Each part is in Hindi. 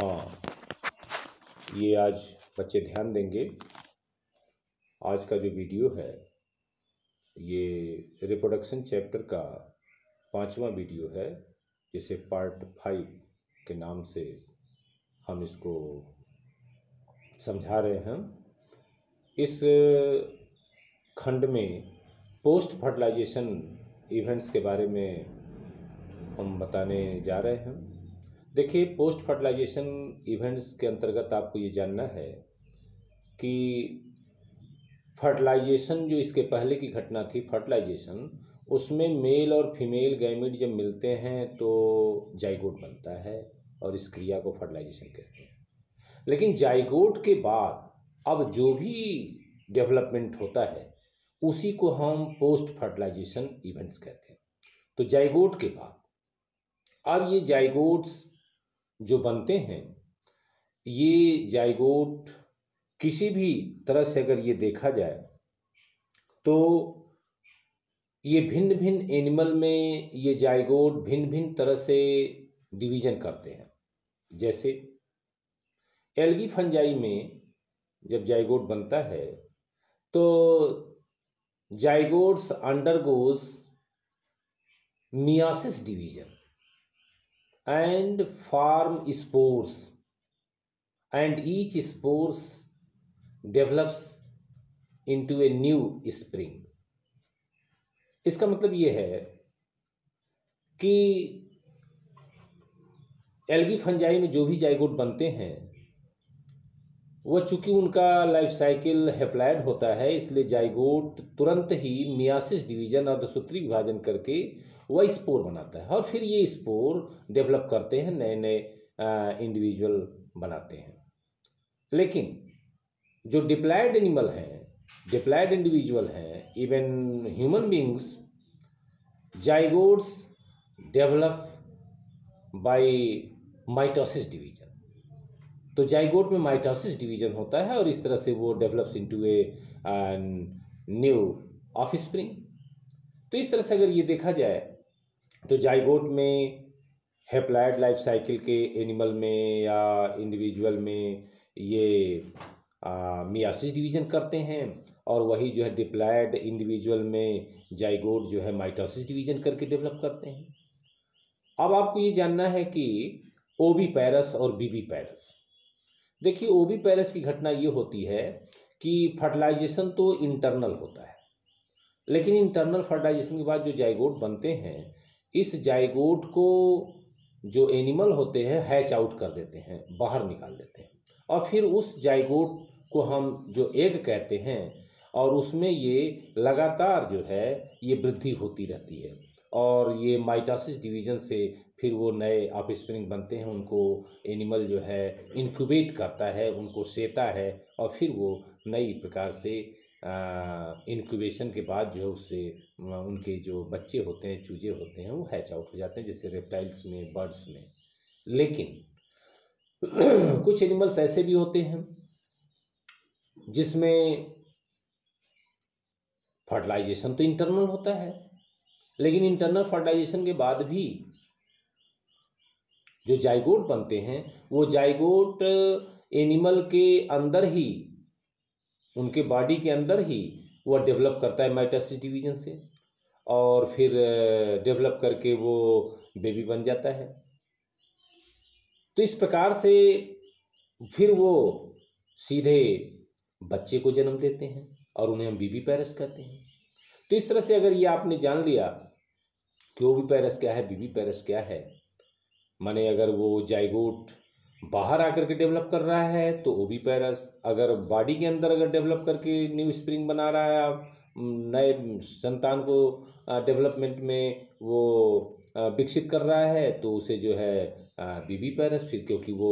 हाँ, ये आज बच्चे ध्यान देंगे। आज का जो वीडियो है ये रिप्रोडक्शन चैप्टर का 5वां वीडियो है, जिसे पार्ट 5 के नाम से हम इसको समझा रहे हैं। इस खंड में पोस्ट फर्टिलाइजेशन इवेंट्स के बारे में हम बताने जा रहे हैं। देखिए, पोस्ट फर्टिलाइजेशन इवेंट्स के अंतर्गत आपको ये जानना है कि फर्टिलाइजेशन जो इसके पहले की घटना थी फर्टिलाइजेशन, उसमें मेल और फीमेल गैमीट जब मिलते हैं तो जाइगोट बनता है और इस क्रिया को फर्टिलाइजेशन कहते हैं। लेकिन जाइगोट के बाद अब जो भी डेवलपमेंट होता है उसी को हम पोस्ट फर्टिलाइजेशन इवेंट्स कहते हैं। तो जाइगोट के बाद अब ये जाइगोट्स जो बनते हैं, ये जाइगोट किसी भी तरह से अगर ये देखा जाए तो ये भिन्न भिन्न एनिमल में ये जाइगोट भिन्न भिन्न तरह से डिवीजन करते हैं। जैसे एल्गी फंजाई में जब जाइगोट बनता है तो zygotes undergoes meiosis division and form spores, and each spores develops into a new spring। इसका मतलब ये है कि एल्गी फंजाई में जो भी जाइगोट बनते हैं वह चूंकि उनका लाइफ साइकिल हैप्लॉइड होता है, इसलिए जाइगोट तुरंत ही मियासिस डिवीजन अर्धसूत्री विभाजन करके वह स्पोर बनाता है और फिर ये स्पोर डेवलप करते हैं, नए नए इंडिविजुअल बनाते हैं। लेकिन जो डिप्लॉयड एनिमल हैं, डिप्लॉयड इंडिविजुअल हैं, even human beings, zygotes develop by mitosis division. तो जाइगोट में माइटोसिस डिवीजन होता है और इस तरह से वो develops into a new offspring. तो इस तरह से अगर ये देखा जाए तो जाइगोट में हैप्लॉइड लाइफ साइकिल के एनिमल में या इंडिविजुअल में ये मियासिस डिवीजन करते हैं और वही जो है डिप्लॉयड इंडिविजुअल में जाइगोट जो है माइटोसिस डिवीजन करके डेवलप करते हैं। अब आपको ये जानना है कि ओविपेरस और विविपेरस। देखिए, ओविपेरस की घटना ये होती है कि फर्टिलाइजेशन तो इंटरनल होता है, लेकिन इंटरनल फर्टिलाइजेशन के बाद जो जाइगोट बनते हैं, इस जाइगोट को जो एनिमल होते हैं हैच आउट कर देते हैं, बाहर निकाल देते हैं और फिर उस जाइगोट को हम जो एग कहते हैं और उसमें ये लगातार जो है ये वृद्धि होती रहती है और ये माइटोसिस डिवीजन से फिर वो नए ऑफस्प्रिंग बनते हैं। उनको एनिमल जो है इनक्यूबेट करता है, उनको सेता है और फिर वो नई प्रकार से इनक्यूबेशन के बाद जो है उससे उनके जो बच्चे होते हैं, चूजे होते हैं, वो हैच आउट हो जाते हैं, जैसे रेप्टाइल्स में, बर्ड्स में। लेकिन कुछ एनिमल्स ऐसे भी होते हैं जिसमें फर्टिलाइजेशन तो इंटरनल होता है, लेकिन इंटरनल फर्टिलाइजेशन के बाद भी जो जाइगोट बनते हैं वो जाइगोट एनिमल के अंदर ही, उनके बॉडी के अंदर ही वह डेवलप करता है माइटोसिस डिवीजन से और फिर डेवलप करके वो बेबी बन जाता है। तो इस प्रकार से फिर वो सीधे बच्चे को जन्म देते हैं और उन्हें हम विविपेरस कहते हैं। तो इस तरह से अगर ये आपने जान लिया कि ओविपेरस क्या है, विविपेरस क्या है, माने अगर वो जाइगोट बाहर आकर के डेवलप कर रहा है तो ओविपेरस, अगर बॉडी के अंदर अगर डेवलप करके न्यू स्प्रिंग बना रहा है, नए संतान को डेवलपमेंट में वो विकसित कर रहा है, तो उसे जो है विविपेरस, फिर क्योंकि वो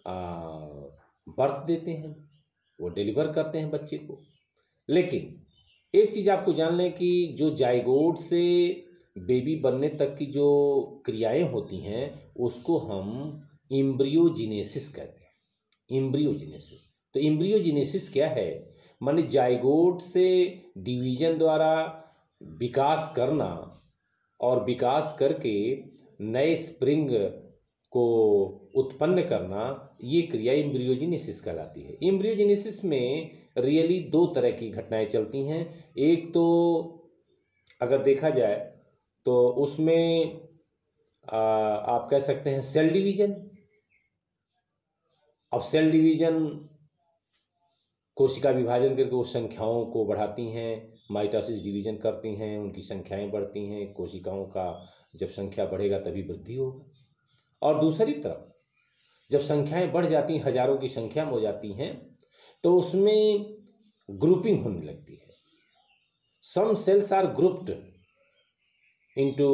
बर्थ देते हैं, वो डिलीवर करते हैं बच्चे को। लेकिन एक चीज़ आपको जान लें कि जो जाइगोट से बेबी बनने तक की जो क्रियाएं होती हैं उसको हम एम्ब्रियोजेनेसिस कहते हैं। एम्ब्रियोजेनेसिस, तो एम्ब्रियोजेनेसिस क्या है, माने जाइगोट से डिवीजन द्वारा विकास करना और विकास करके नए स्प्रिंग को उत्पन्न करना, ये क्रिया एम्ब्रियोजेनेसिस कहलाती है। एम्ब्रियोजेनेसिस में रियली दो तरह की घटनाएं चलती हैं। एक तो अगर देखा जाए तो उसमें आप कह सकते हैं सेल डिवीजन। अब सेल डिवीजन कोशिका विभाजन करके उस संख्याओं को बढ़ाती हैं, माइटोसिस डिवीजन करती हैं, उनकी संख्याएं बढ़ती हैं, कोशिकाओं का जब संख्या बढ़ेगा तभी वृद्धि होगी। और दूसरी तरफ जब संख्याएं बढ़ जाती हैं, हजारों की संख्या में हो जाती हैं, तो उसमें ग्रुपिंग होने लगती है। Some cells are grouped into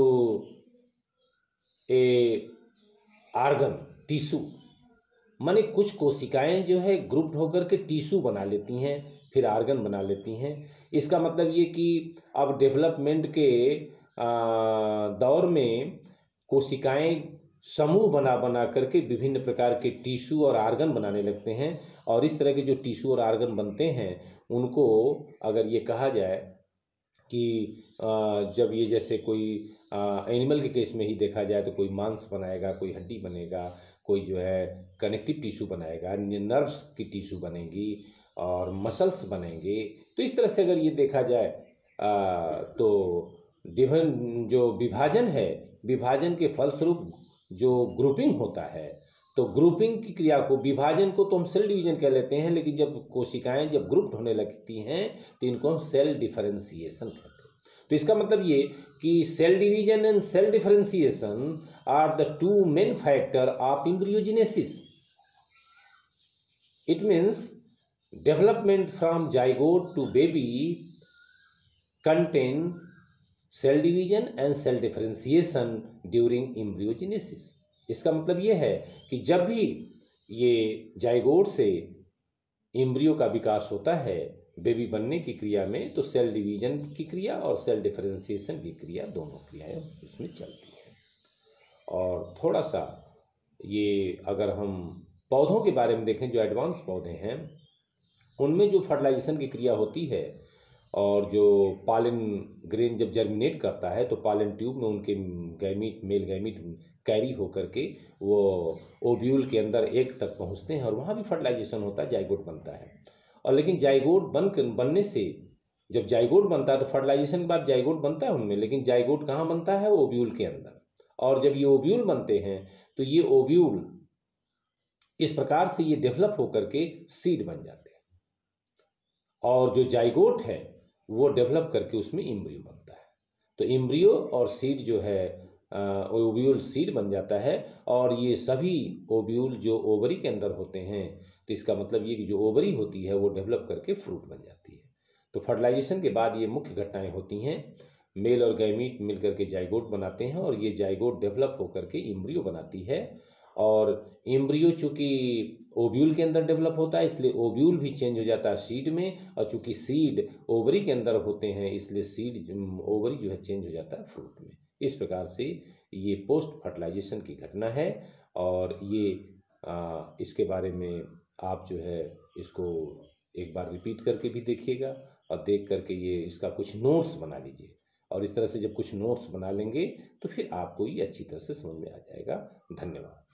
a organ tissue, माने कुछ कोशिकाएं जो है ग्रुप्ड होकर के टिश्यू बना लेती हैं, फिर आर्गन बना लेती हैं। इसका मतलब ये कि अब डेवलपमेंट के दौर में कोशिकाएं समूह बना बना करके विभिन्न प्रकार के टिश्यू और आर्गन बनाने लगते हैं। और इस तरह के जो टिश्यू और आर्गन बनते हैं उनको अगर ये कहा जाए कि जब ये जैसे कोई एनिमल के केस में ही देखा जाए तो कोई मांस बनाएगा, कोई हड्डी बनेगा, कोई जो है कनेक्टिव टिश्यू बनाएगा, नर्व्स की टिश्यू बनेगी और मसल्स बनेंगे। तो इस तरह से अगर ये देखा जाए तो जो विभाजन है, विभाजन के फलस्वरूप जो ग्रुपिंग होता है, तो ग्रुपिंग की क्रिया को, विभाजन को तो हम सेल डिवीजन कह लेते हैं, लेकिन जब कोशिकाएं जब ग्रुप्ड होने लगती हैं तो इनको हम सेल डिफरेंशिएशन कहते हैं। तो इसका मतलब ये कि cell division and cell differentiation are the two main factor of embryogenesis. It means development from zygote to baby contain cell division and cell differentiation during embryogenesis. इसका मतलब ये है कि जब भी ये जाइगोट से एम्ब्रियो का विकास होता है बेबी बनने की क्रिया में, तो सेल डिवीजन की क्रिया और सेल डिफरेंशिएशन की क्रिया, दोनों क्रियाएं उसमें चलती हैं। और थोड़ा सा ये अगर हम पौधों के बारे में देखें, जो एडवांस पौधे हैं उनमें जो फर्टिलाइजेशन की क्रिया होती है और जो पालन ग्रेन जब जर्मिनेट करता है तो पालन ट्यूब में उनके गैमीट, मेल गैमीट कैरी होकर के वो ओव्यूल के अंदर एग तक पहुंचते हैं और वहाँ भी फर्टिलाइजेशन होता है, जाइगोट बनता है। और लेकिन जाइगोट बनने से, जब जाइगोट बनता है तो फर्टिलाइजेशन के बाद जाइगोट बनता है उनमें, लेकिन जाइगोट कहाँ बनता है? ओव्यूल के अंदर। और जब ये ओव्यूल बनते हैं तो ये ओव्यूल इस प्रकार से ये डेवलप होकर के सीड बन जाते हैं और जो जाइगोट है वो डेवलप करके उसमें एम्ब्रियो बनता है। तो एम्ब्रियो और सीड जो है ओव्यूल सीड बन जाता है और ये सभी ओव्यूल जो ओवरी के अंदर होते हैं, तो इसका मतलब ये कि जो ओवरी होती है वो डेवलप करके फ्रूट बन जाती है। तो फर्टिलाइजेशन के बाद ये मुख्य घटनाएं होती हैं, मेल और गैमीट मिलकर के जाइगोट बनाते हैं और ये जाइगोट डेवलप होकर के एम्ब्रियो बनाती है। और एम्ब्रियो चूँकि ओव्यूल के अंदर डेवलप होता है इसलिए ओव्यूल भी चेंज हो जाता है सीड में, और चूँकि सीड ओवरी के अंदर होते हैं इसलिए सीड ओवरी जो है चेंज हो जाता है फ्रूट में। इस प्रकार से ये पोस्ट फर्टिलाइजेशन की घटना है और ये इसके बारे में आप जो है इसको एक बार रिपीट करके भी देखिएगा और देख करके ये इसका कुछ नोट्स बना लीजिए। और इस तरह से जब कुछ नोट्स बना लेंगे तो फिर आपको ये अच्छी तरह से समझ में आ जाएगा। धन्यवाद।